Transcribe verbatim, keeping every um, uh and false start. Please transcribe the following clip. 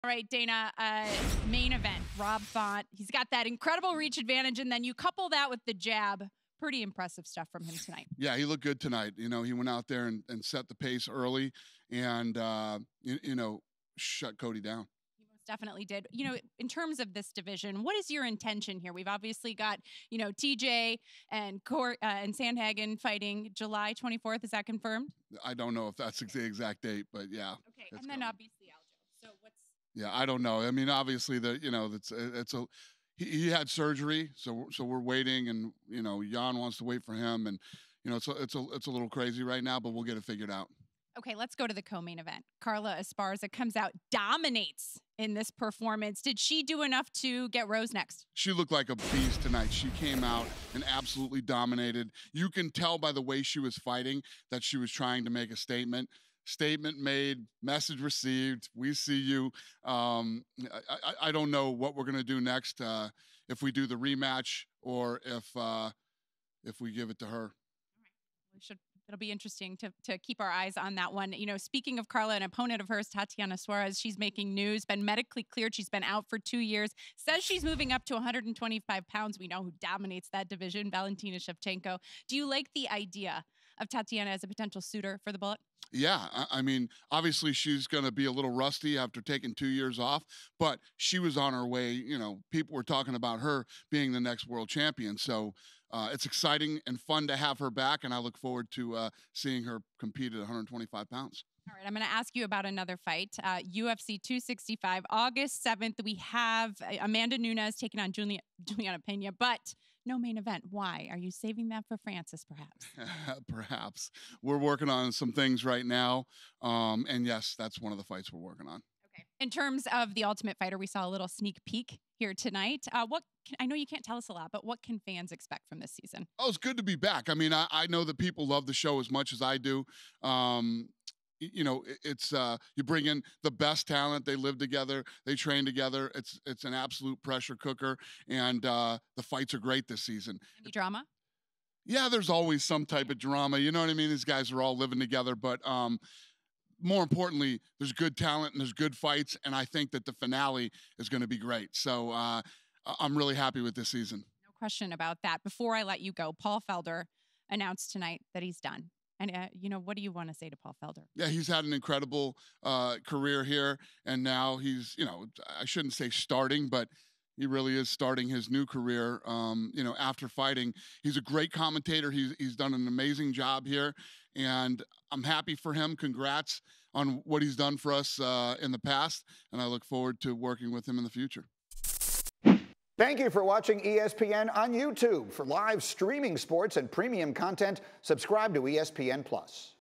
All right, Dana, uh, main event, Rob Font. He's got that incredible reach advantage, and then you couple that with the jab. Pretty impressive stuff from him tonight. Yeah, he looked good tonight. You know, he went out there and, and set the pace early and, uh, you, you know, shut Cody down. He most definitely did. You know, in terms of this division, what is your intention here? We've obviously got, you know, T J and Cor- uh, and Sandhagen fighting July twenty-fourth. Is that confirmed? I don't know if that's the exact date, but yeah. Okay, and then coming. obviously Aljo. So what's... Yeah, I don't know. I mean, obviously, the you know, it's it's a he, he had surgery, so so we're waiting, and you know, Jan wants to wait for him, and you know, it's a, it's a it's a little crazy right now, but we'll get it figured out. Okay, let's go to the co-main event. Carla Esparza comes out, dominates in this performance. Did she do enough to get Rose next? She looked like a beast tonight. She came out and absolutely dominated. You can tell by the way she was fighting that she was trying to make a statement. Statement made, message received. We see you. Um, I, I, I don't know what we're gonna do next. Uh, if we do the rematch or if uh, if we give it to her. All right. We should. It'll be interesting to to keep our eyes on that one. You know, speaking of Carla, an opponent of hers, Tatiana Suarez, she's making news. Been medically cleared. She's been out for two years. Says she's moving up to one hundred twenty-five pounds. We know who dominates that division, Valentina Shevchenko. Do you like the idea of Tatiana as a potential suitor for the Bullet? Yeah, I, I mean, obviously she's going to be a little rusty after taking two years off, but she was on her way. You know, people were talking about her being the next world champion. So uh, it's exciting and fun to have her back, and I look forward to uh, seeing her compete at one hundred twenty-five pounds. All right, I'm going to ask you about another fight. Uh, U F C two sixty-five, August seventh. We have Amanda Nunes taking on Julia, Juliana Pena, but no main event. Why? Are you saving that for Francis, perhaps? Perhaps. We're working on some things right now. Um, and yes, that's one of the fights we're working on. Okay. In terms of The Ultimate Fighter, we saw a little sneak peek here tonight. Uh, what can, I know you can't tell us a lot, but what can fans expect from this season? Oh, it's good to be back. I mean, I, I know that people love the show as much as I do. Um, you know, it's uh, you bring in the best talent. They live together. They train together. It's it's an absolute pressure cooker, and uh, the fights are great this season. Any drama? Yeah, there's always some type of drama. You know what I mean? These guys are all living together, but um, more importantly, there's good talent and there's good fights, and I think that the finale is going to be great. So uh, I'm really happy with this season. No question about that. Before I let you go, Paul Felder announced tonight that he's done. And, uh, you know, what do you want to say to Paul Felder? Yeah, he's had an incredible uh, career here. And now he's, you know, I shouldn't say starting, but he really is starting his new career, um, you know, after fighting. He's a great commentator. He's, he's done an amazing job here. And I'm happy for him. Congrats on what he's done for us uh, in the past. And I look forward to working with him in the future. Thank you for watching E S P N on YouTube. For live streaming sports and premium content, subscribe to E S P N Plus.